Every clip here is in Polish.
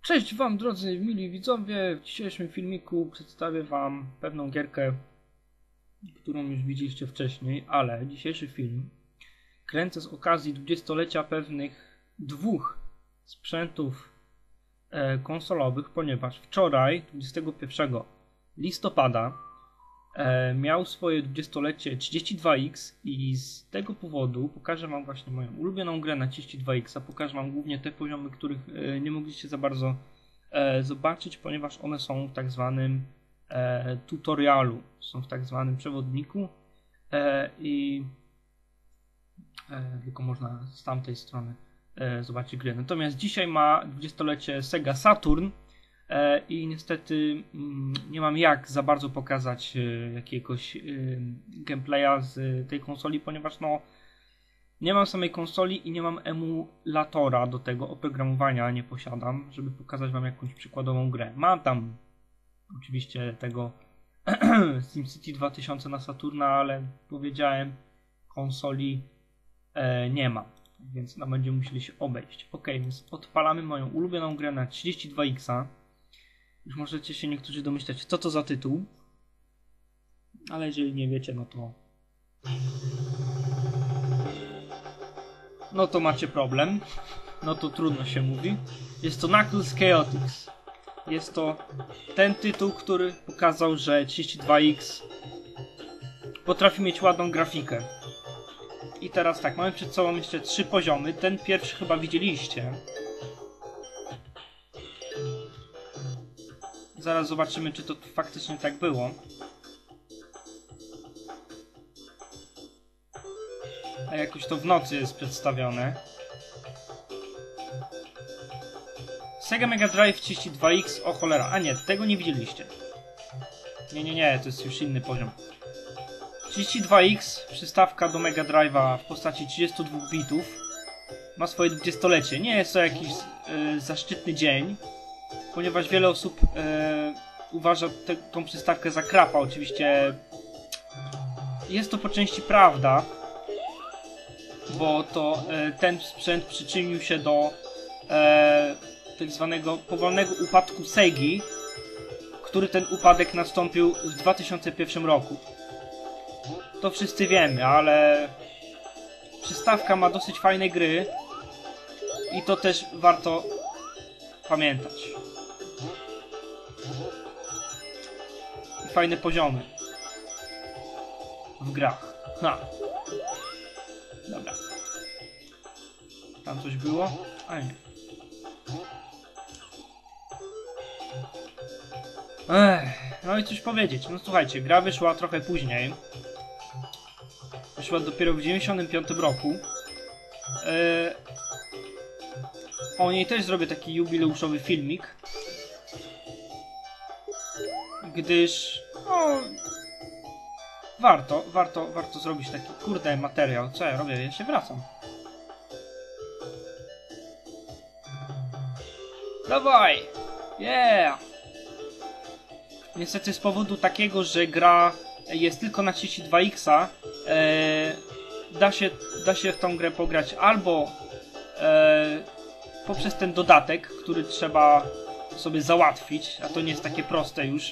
Cześć wam drodzy mili widzowie, w dzisiejszym filmiku przedstawię wam pewną gierkę, którą już widzieliście wcześniej, ale dzisiejszy film kręcę z okazji 20-lecia pewnych dwóch sprzętów konsolowych, ponieważ wczoraj, 21 listopada, miał swoje 20-lecie 32X i z tego powodu pokażę wam właśnie moją ulubioną grę na 32X, a pokażę wam głównie te poziomy, których nie mogliście za bardzo zobaczyć, ponieważ one są w tak zwanym tutorialu, są w tak zwanym przewodniku i tylko można z tamtej strony zobaczyć grę. Natomiast dzisiaj ma 20-lecie Sega Saturn i niestety nie mam jak za bardzo pokazać jakiegoś gameplaya z tej konsoli, ponieważ no nie mam samej konsoli i nie mam emulatora do tego oprogramowania, nie posiadam, żeby pokazać wam jakąś przykładową grę. Mam tam oczywiście tego SimCity 2000 na Saturna, ale powiedziałem, konsoli nie ma, więc no, będziemy musieli się obejść. Ok, więc odpalamy moją ulubioną grę na 32X. Już możecie się niektórzy domyślać, co to za tytuł, ale jeżeli nie wiecie, no to macie problem, no to trudno się mówi. Jest to Knuckles Chaotix. Jest to ten tytuł, który pokazał, że 32X potrafi mieć ładną grafikę. I teraz tak, mamy przed sobą jeszcze 3 poziomy. Ten pierwszy chyba widzieliście. Zaraz zobaczymy, czy to faktycznie tak było. A jakoś to w nocy jest przedstawione. Sega Mega Drive 32X, o cholera. A nie, tego nie widzieliście. Nie, to jest już inny poziom. 32X, przystawka do Mega Drive'a w postaci 32 bitów. Ma swoje 20-lecie. Nie jest to jakiś zaszczytny dzień, ponieważ wiele osób uważa tą przystawkę za krapa. Oczywiście jest to po części prawda, bo to ten sprzęt przyczynił się do tak zwanego powolnego upadku Segi, który ten upadek nastąpił w 2001 roku. To wszyscy wiemy, ale przystawka ma dosyć fajne gry i to też warto pamiętać. I fajne poziomy w grach. Dobra. Tam coś było? A nie. No i coś powiedzieć. No słuchajcie, gra wyszła trochę później. Wyszła dopiero w 1995 roku. O niej też zrobię taki jubileuszowy filmik. Gdyż no, warto zrobić taki kurde materiał. Co ja robię? Ja się wracam. Dawaj! Yeah! Niestety z powodu takiego, że gra jest tylko na 32X, da się w tą grę pograć albo poprzez ten dodatek, który trzeba sobie załatwić, a to nie jest takie proste już.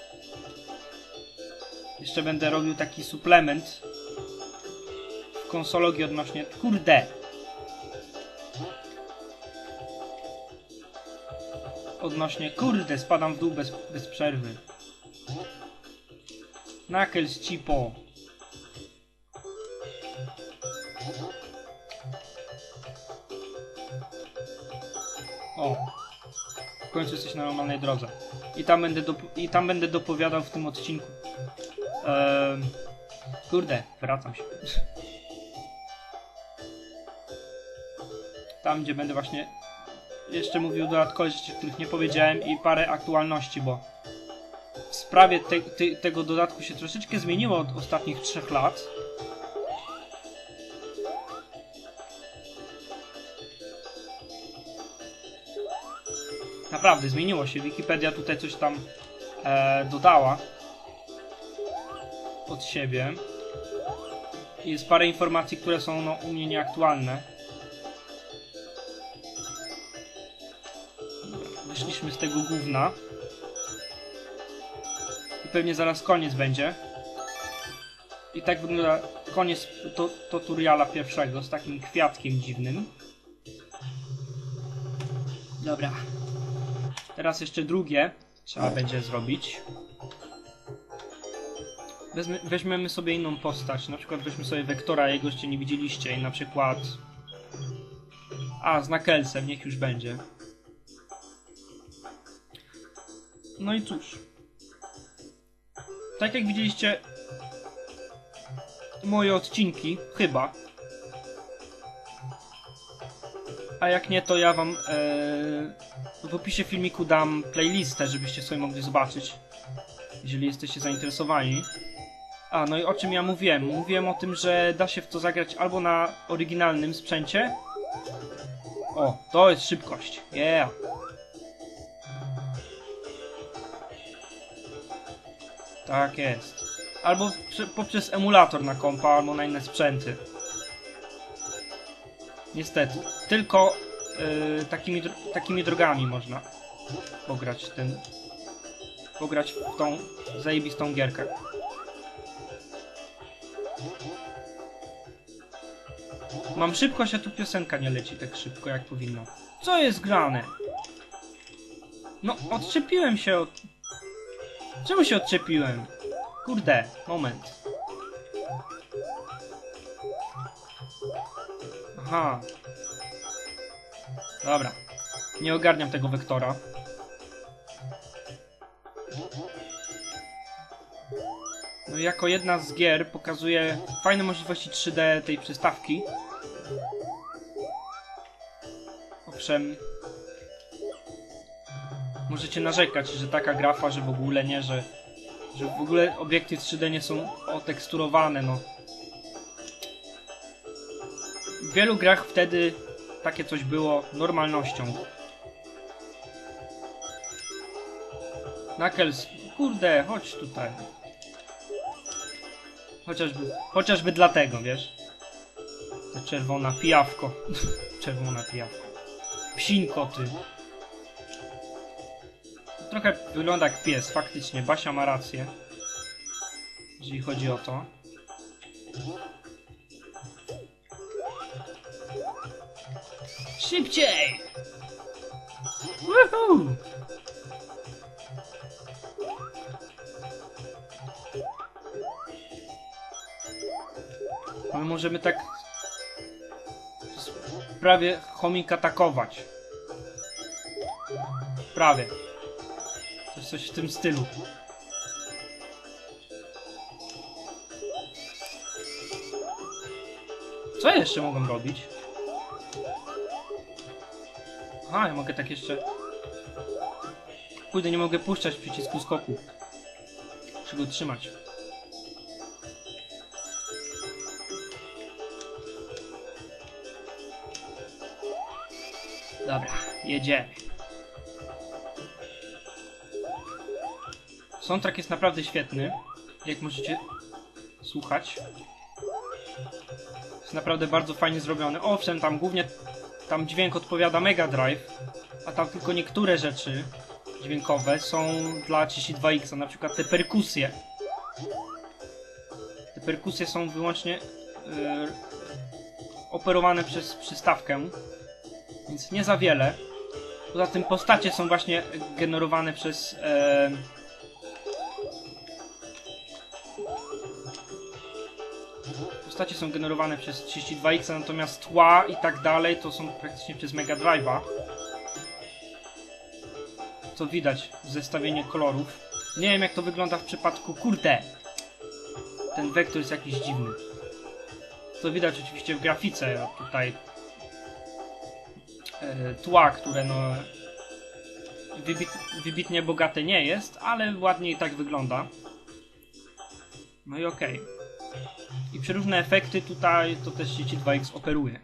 Jeszcze będę robił taki suplement w konsologii odnośnie... Kurde! Odnośnie... Kurde, spadam w dół bez przerwy. Knuckles cipo. O. W końcu jesteś na normalnej drodze. I tam będę dopowiadał w tym odcinku. Kurde, wracam się. Tam, gdzie będę właśnie jeszcze mówił dodatkowe rzeczy, których nie powiedziałem i parę aktualności, bo w sprawie tego dodatku się troszeczkę zmieniło od ostatnich 3 lat. Naprawdę, zmieniło się. Wikipedia tutaj coś tam dodała od siebie. Jest parę informacji, które są no, u mnie nieaktualne. wyszliśmy z tego gówna. I pewnie zaraz koniec będzie. I tak wygląda koniec tutoriala pierwszego z takim kwiatkiem dziwnym. Dobra. Teraz jeszcze drugie trzeba będzie zrobić. Weźmiemy sobie inną postać. Na przykład weźmy sobie Wektora, jego jeszcze nie widzieliście. I na przykład... z Knucklesem, niech już będzie. No i cóż. Tak jak widzieliście moje odcinki, chyba. A jak nie, to ja wam w opisie filmiku dam playlistę, żebyście sobie mogli zobaczyć, jeżeli jesteście zainteresowani. No i o czym ja mówiłem? Mówiłem o tym, że da się w to zagrać albo na oryginalnym sprzęcie. O, to jest szybkość. Yeah. Tak jest. Albo poprzez emulator na kompa, albo na inne sprzęty. Niestety. Tylko takimi drogami można pograć w tą zajebistą gierkę. Mam szybkość, a tu piosenka nie leci tak szybko, jak powinno. Co jest grane? No, odczepiłem się od... Czemu się odczepiłem? Kurde, moment. Aha. Dobra. Nie ogarniam tego Wektora. No i jako jedna z gier pokazuje fajne możliwości 3D tej przystawki. Owszem, możecie narzekać, że taka grafa, że w ogóle nie, że w ogóle obiekty 3D nie są oteksturowane, no. W wielu grach wtedy takie coś było normalnością. Knuckles, kurde, chodź tutaj. Chociażby dlatego, wiesz? Ta czerwona pijawko. Czerwona pijawko. Psinko, ty. Trochę wygląda jak pies, faktycznie. Basia ma rację. Jeżeli chodzi o to. Szybciej! Woohoo! My możemy tak prawie chomika atakować. Prawie. To jest coś w tym stylu. Co ja jeszcze mogę robić? Aha, ja mogę tak jeszcze... Kurde, nie mogę puszczać przycisku skoku. Muszę go trzymać. Dobra, jedziemy. Soundtrack jest naprawdę świetny, jak możecie słuchać. Jest naprawdę bardzo fajnie zrobiony. Owszem, tam głównie dźwięk odpowiada Mega Drive, a tam tylko niektóre rzeczy dźwiękowe są dla 32X, na przykład te perkusje. Te perkusje są wyłącznie operowane przez przystawkę, więc nie za wiele. Poza tym postacie są właśnie generowane przez postacie są generowane przez 32X, natomiast tła i tak dalej to są praktycznie przez Mega Drive'a. Co widać, zestawienie kolorów. Nie wiem jak to wygląda w przypadku... Kurde! Ten wektor jest jakiś dziwny. Co widać oczywiście w grafice, tutaj tła, które no wybitnie bogate nie jest, ale ładnie i tak wygląda. No i okej. I przeróżne efekty tutaj to też 32X operuje.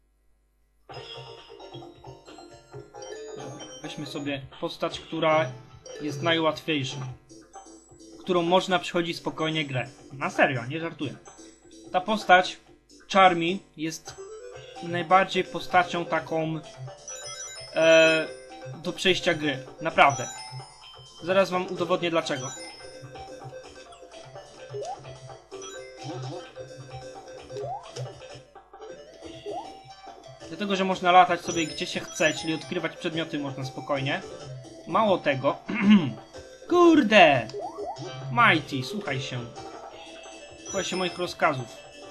Dobra, weźmy sobie postać, która jest najłatwiejsza. Którą można przychodzić spokojnie grę. Na serio, nie żartuję. Ta postać, Charmy, jest najbardziej postacią taką do przejścia gry. Naprawdę. Zaraz wam udowodnię dlaczego. Dlatego, że można latać sobie gdzie się chce, czyli odkrywać przedmioty można spokojnie. Mało tego... Kurde! Mighty, słuchaj się. Słuchaj się moich rozkazów.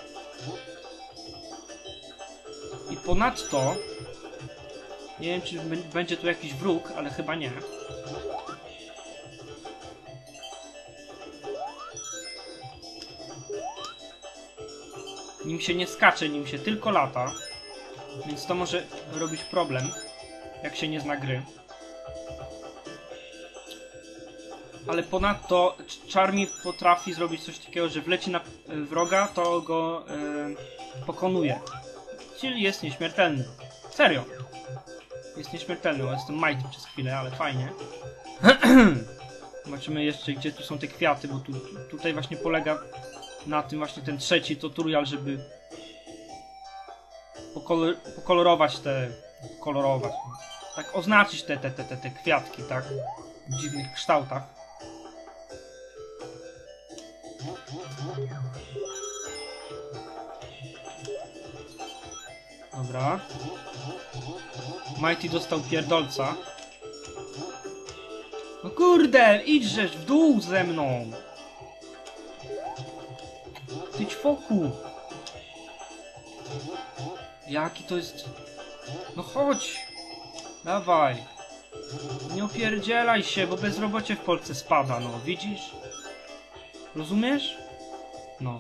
I ponadto... Nie wiem, czy będzie tu jakiś wróg, ale chyba nie. Nim się nie skacze, nim się tylko lata. Więc to może robić problem, jak się nie zna gry. Ale ponadto Charmy potrafi zrobić coś takiego, że wleci na wroga, to go pokonuje. Czyli jest nieśmiertelny. Serio. Jest nieśmiertelny, bo jestem Mighty przez chwilę, ale fajnie. Zobaczymy jeszcze, gdzie tu są te kwiaty, bo tutaj właśnie polega na tym właśnie ten trzeci tutorial, żeby pokolorować kolorować. Tak oznaczyć te kwiatki, tak? W dziwnych kształtach. Dobra. Mighty dostał pierdolca. No kurde, idźżeś w dół ze mną. Ty ćwoku. Jaki to jest... No chodź. Dawaj. Nie opierdzielaj się, bo bezrobocie w Polsce spada, no. Widzisz? Rozumiesz? No.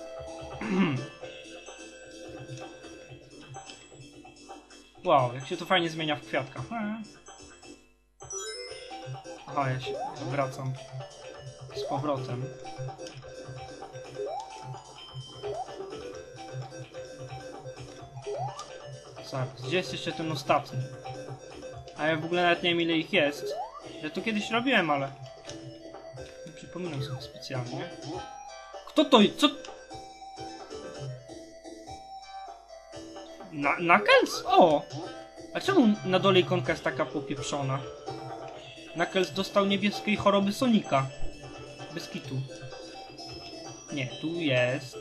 Wow, jak się to fajnie zmienia w kwiatkach. Aha, ja się wracam z powrotem. Zaraz, gdzie jest jeszcze ten ostatni? A ja w ogóle nawet nie wiem, ile ich jest. Ja to kiedyś robiłem, ale... nie przypominam sobie specjalnie. Kto to jest? Co? Knuckles? O! A czemu na dole ikonka jest taka popieprzona? Knuckles dostał niebieskiej choroby Sonika. Bez kitu. Nie, tu jest.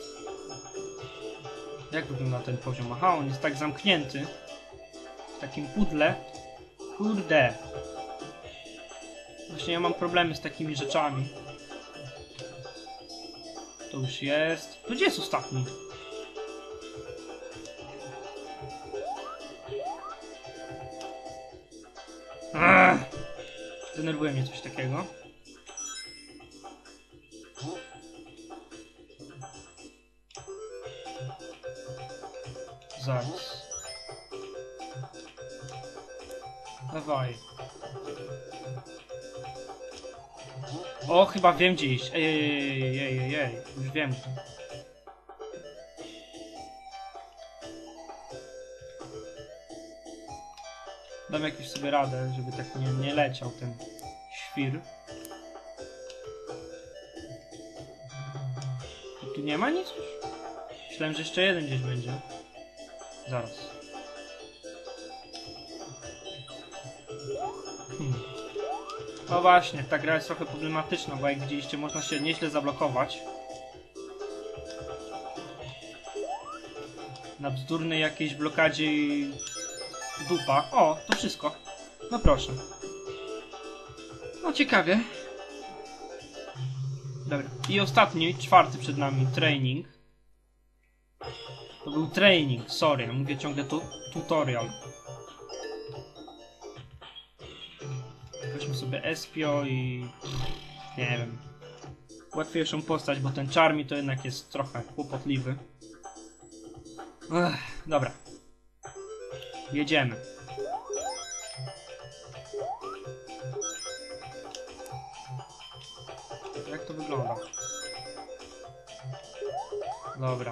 Jak wygląda ten poziom? Aha, on jest tak zamknięty. W takim pudle. Kurde. Właśnie ja mam problemy z takimi rzeczami. To już jest. To gdzie jest ostatni? Denerwuje mnie coś takiego. Zaraz. Dawaj. O, chyba wiem gdzie iść. Ej. Już wiem gdzie. Dam jakąś sobie radę, żeby tak nie leciał ten świr. I tu nie ma nic już? Myślałem, że jeszcze jeden gdzieś będzie. Zaraz. No właśnie, ta gra jest trochę problematyczna, bo jak widzieliście, można się nieźle zablokować. Na bzdurnej jakiejś blokadzie i... dupa. O, to wszystko. No proszę. No ciekawie. Dobra. I ostatni, czwarty przed nami, training. To był training, sorry, ja mówię ciągle tutorial. Weźmy sobie Espio i... nie wiem. Łatwiejszą postać, bo ten Charmy to jednak jest trochę kłopotliwy. Dobra. Jedziemy. Jak to wygląda? Dobra.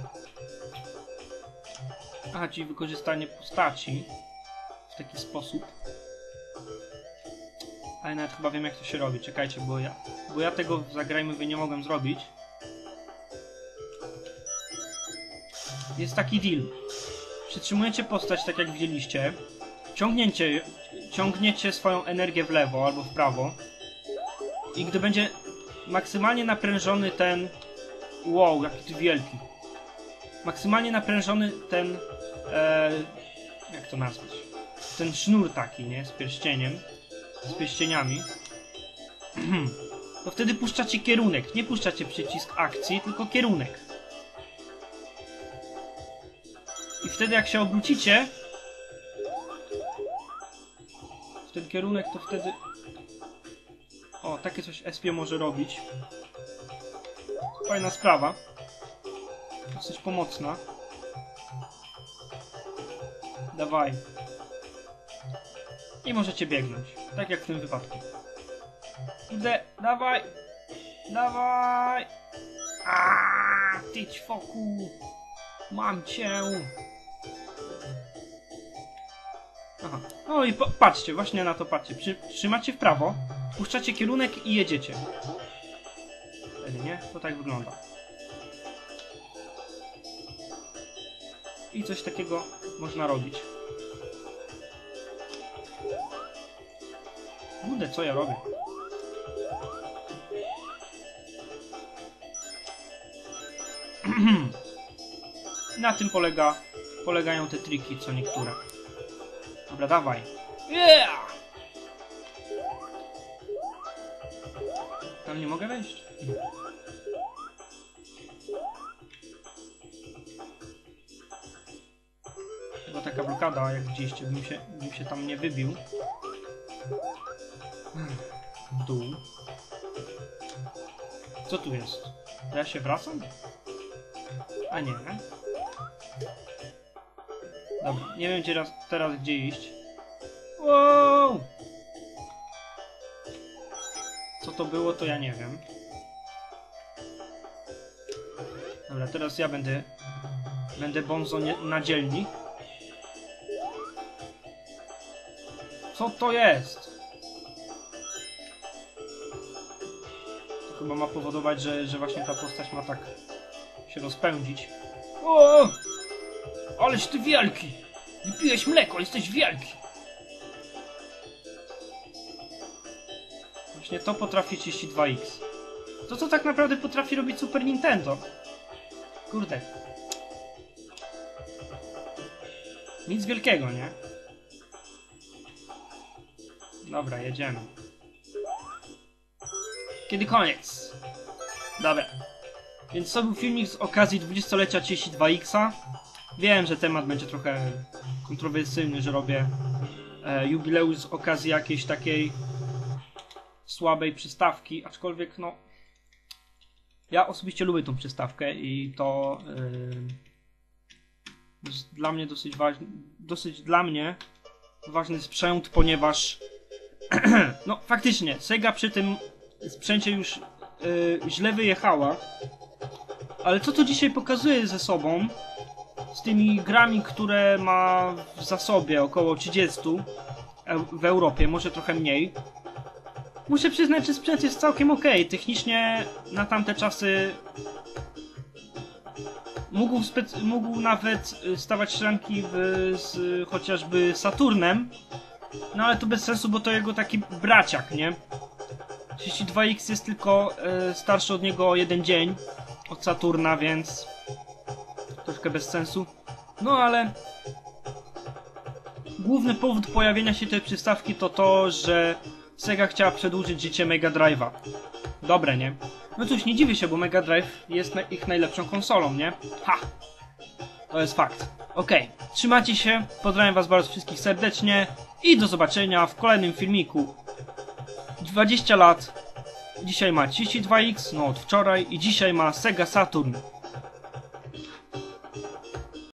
Aha, czyli wykorzystanie postaci w taki sposób. Ale nawet chyba wiem, jak to się robi. Czekajcie, bo ja tego w Zagrajmy Wy nie mogłem zrobić. Jest taki deal. Przytrzymujecie postać tak jak widzieliście ciągniecie swoją energię w lewo albo w prawo i gdy będzie maksymalnie naprężony ten... Wow, jaki ty wielki. Maksymalnie naprężony ten... jak to nazwać? Ten sznur taki, nie? Z pierścieniem. Z pierścieniami. To wtedy puszczacie kierunek. Nie puszczacie przycisk akcji, tylko kierunek. I wtedy jak się obrócicie w ten kierunek, to wtedy... O, takie coś SP może robić. Fajna sprawa. Dosyć pomocna. Dawaj. I możecie biegnąć. Tak jak w tym wypadku. Idę, dawaj! Dawaj! Aaaa, ty ćwoku! Mam cię! Aha. No i patrzcie, właśnie na to patrzcie. Trzymacie w prawo, puszczacie kierunek i jedziecie. Wtedy, nie? To tak wygląda. I coś takiego można robić. Kurde, co ja robię? Na tym polegają te triki, co niektóre. Dobra, dawaj. Yeah! Tam nie mogę wejść. Chyba taka blokada, jak widzieliście, bym się tam nie wybił. W dół. Co tu jest? Ja się wracam? A nie. Dobra, nie wiem teraz gdzie iść. Wow! Co to było, to ja nie wiem. Dobra, teraz ja będę bonzo na dzielni. Co to jest? To chyba ma powodować, że właśnie ta postać ma tak się rozpędzić. O! Aleś ty wielki! Wypiłeś mleko, jesteś wielki! Właśnie to potrafi 32X. To co tak naprawdę potrafi robić Super Nintendo? Kurde. Nic wielkiego, nie? Dobra, jedziemy. Kiedy koniec? Dobra. Więc to był filmik z okazji 20-lecia 32X. Wiem, że temat będzie trochę kontrowersyjny, że robię jubileusz z okazji jakiejś takiej słabej przystawki, aczkolwiek no ja osobiście lubię tą przystawkę i to jest dla mnie dosyć dla mnie ważny sprzęt, ponieważ no faktycznie Sega przy tym sprzęcie już źle wyjechała, ale co to dzisiaj pokazuje ze sobą z tymi grami, które ma w zasobie około 30 w Europie, może trochę mniej. Muszę przyznać, że sprzęt jest całkiem ok. Technicznie na tamte czasy mógł nawet stawać szranki z chociażby Saturnem. No ale to bez sensu, bo to jego taki braciak, nie? 32X jest tylko starszy od niego o jeden dzień, od Saturna, więc troszkę bez sensu. No ale główny powód pojawienia się tej przystawki to to, że Sega chciała przedłużyć życie Mega Drive'a. Dobre, nie? No cóż, nie dziwię się, bo Mega Drive jest ich najlepszą konsolą, nie? Ha! To jest fakt. Okej, trzymajcie się, pozdrawiam was bardzo wszystkich serdecznie i do zobaczenia w kolejnym filmiku. 20 lat, dzisiaj ma 32X, no od wczoraj, i dzisiaj ma Sega Saturn.